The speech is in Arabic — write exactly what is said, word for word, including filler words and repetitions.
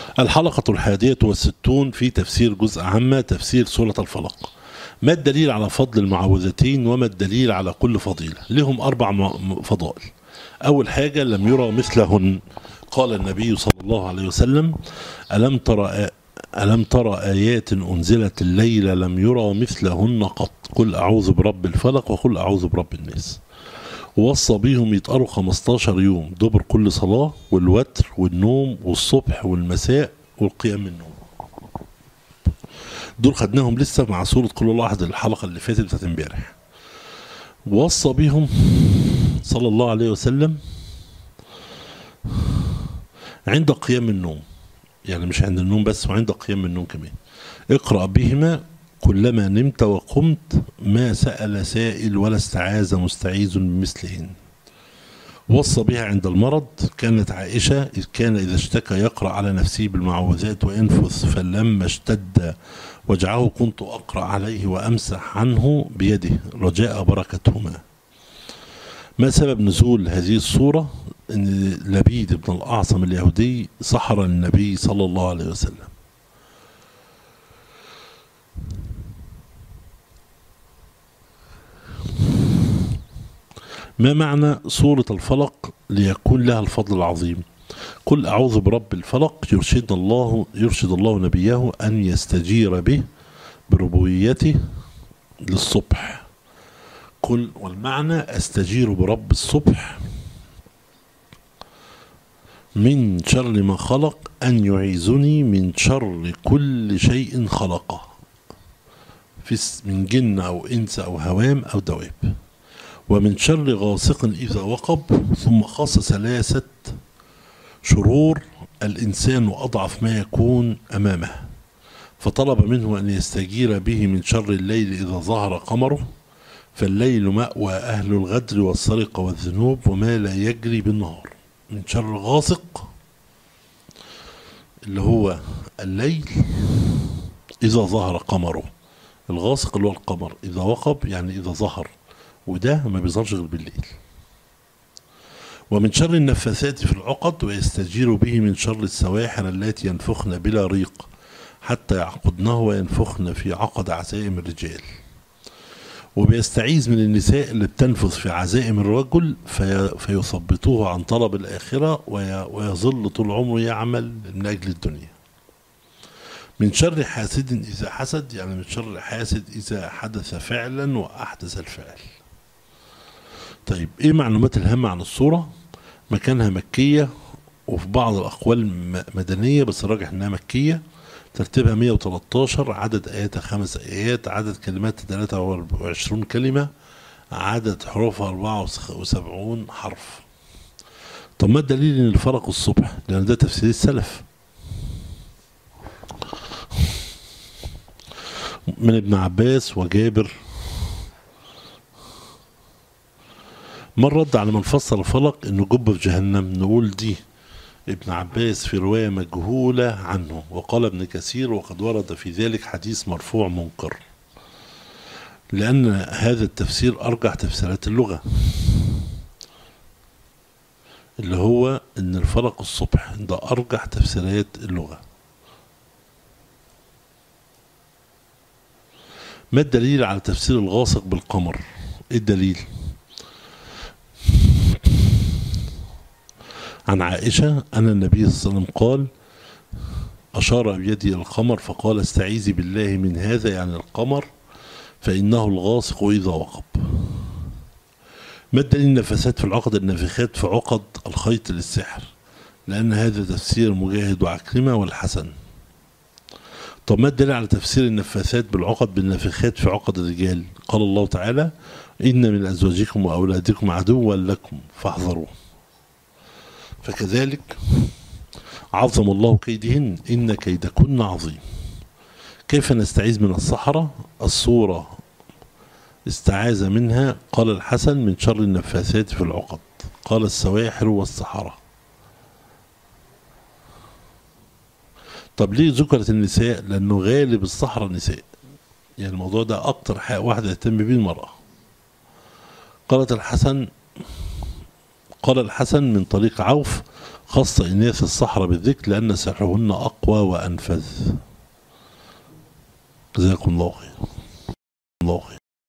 الحلقة الحادية والستون في تفسير جزء عامة تفسير سورة الفلق. ما الدليل على فضل المعوذتين وما الدليل على كل فضيلة؟ لهم أربع فضائل. أول حاجة لم يرى مثلهن. قال النبي صلى الله عليه وسلم: ألم ترى ألم ترى آيات أنزلت الليلة لم يرى مثلهن قط، قل أعوذ برب الفلق وقل أعوذ برب الناس. ووصى بيهم يتقروا خمستاشر يوم دبر كل صلاة، والوتر والنوم والصبح والمساء والقيام من النوم. دول خدناهم لسه مع سورة قل الله أحد الحلقة اللي فاتت بتاعت امبارح. ووصى بيهم صلى الله عليه وسلم عند قيام النوم، يعني مش عند النوم بس وعند قيام النوم كمان. اقرأ بهما كلما نمت وقمت، ما سأل سائل ولا استعاذ مستعيذ بمثلهن. وصى بها عند المرض. كانت عائشة إذ كان إذا اشتكى يقرأ على نفسه بالمعوذات وينفث، فلما اشتد وجعه كنت أقرأ عليه وأمسح عنه بيده رجاء بركتهما. ما سبب نزول هذه السورة؟ أن لبيد بن الأعصم اليهودي سحر النبي صلى الله عليه وسلم. ما معنى سورة الفلق ليكون لها الفضل العظيم؟ قل أعوذ برب الفلق يرشد الله يرشد الله نبيه أن يستجير به بربوبيته للصبح. قل والمعنى أستجير برب الصبح من شر ما خلق أن يعيذني من شر كل شيء خلقه، في من جن أو إنس أو هوام أو دواب، ومن شر غاسق إذا وقب. ثم خاص ثلاثة شرور الإنسان أضعف ما يكون أمامه، فطلب منه أن يستجير به من شر الليل إذا ظهر قمره، فالليل مأوى أهل الغدر والسرقة والذنوب وما لا يجري بالنهار. من شر غاسق اللي هو الليل إذا ظهر قمره، الغاسق اللي هو القمر، إذا وقب يعني إذا ظهر، وده ما بيظهرش غير بالليل. ومن شر النفاثات في العقد، ويستجير به من شر السواحر اللاتي ينفخن بلا ريق حتى يعقدنه وينفخن في عقد عزائم الرجال. وبيستعيذ من النساء اللي بتنفث في عزائم الرجل في فيثبطوه عن طلب الآخرة ويظل طول عمره يعمل من أجل الدنيا. من شر حاسد إذا حسد، يعني من شر حاسد إذا حدث فعلا وأحدث الفعل. طيب إيه معلومات الهامة عن السورة؟ مكانها مكية، وفي بعض الأقوال مدنية بس الراجح إنها مكية. ترتيبها مئة وثلاثة عشر، عدد آياتها خمس آيات، عدد كلمات ثلاثة وعشرين كلمة، عدد حروفها أربعة وسبعين حرف. طب ما الدليل إن الفلق الصبح؟ لأن ده تفسير السلف من ابن عباس وجابر. من رد على من فسر الفلق انه جب في جهنم؟ نقول دي ابن عباس في رواية مجهولة عنه. وقال ابن كثير وقد ورد في ذلك حديث مرفوع منكر، لأن هذا التفسير أرجح تفسيرات اللغة، اللي هو ان الفلق الصبح، ده أرجح تفسيرات اللغة. ما الدليل على تفسير الغاسق بالقمر؟ ايه الدليل؟ عن عائشة أن النبي صلى الله عليه وسلم قال: أشار بيده إلى القمر فقال: استعيذي بالله من هذا، يعني القمر، فإنه الغاسق إذا وقب. ما الدليل النفسات في العقد؟ النافخات في عقد الخيط للسحر، لأن هذا تفسير مجاهد وعكرمة والحسن. طب ما الدليل على تفسير النفاثات بالعقد بالنافخات في عقد الرجال؟ قال الله تعالى: إن من أزواجكم وأولادكم عدوا لكم فاحذروه. فكذلك عظم الله كيدهن إن كيدكن عظيم. كيف نستعيذ من السحرة؟ السورة استعاذ منها قال الحسن من شر النفاثات في العقد، قال السواحر والسحرة. طب ليه ذكرت النساء؟ لأنه غالب السحرة نساء، يعني الموضوع ده أكتر حاجة واحدة يهتم به المرأة. قالت الحسن قال الحسن من طريق عوف: خص إناث الصحراء بالذكر لأن سحرهن أقوى وأنفذ. جزاكم الله خير.